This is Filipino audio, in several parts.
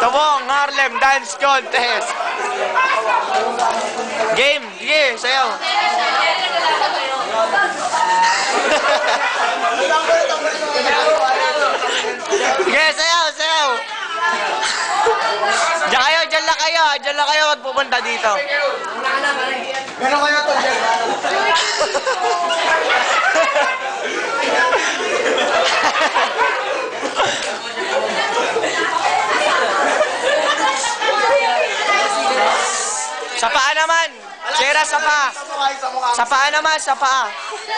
Tabong, HaRLem Dance Contest. Game, sige, sayaw. Sige, sayaw, sayaw. Diyan lang kayo at pupunta dito. Meron kayo ito dyan. Sa paa naman. Sera sa paa. Sa paa naman, sa paa.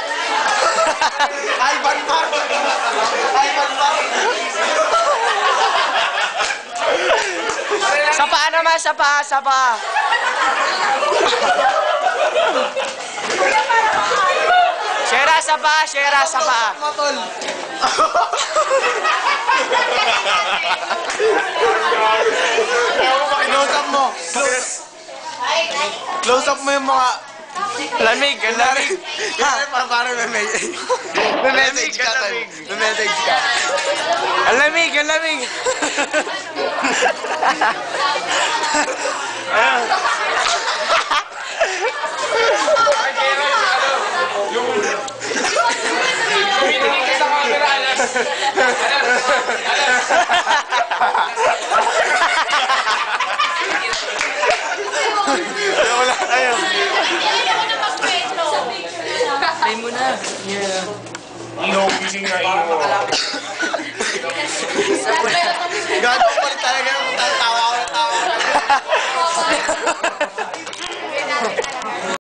Ay, banbar. Ay, banbar. Sa paa naman, sa paa, sa paa. Sera sa paa, sera sa paa. Matol. Close up mo. Close up mo yung mga... Lamig, ang lamig. Parang may message ka. May message ka. Ang lamig, ang lamig. Wala tayo. Play mo na. No, gising na iyo. Gato ko rin talaga. Tawa ko na tawa.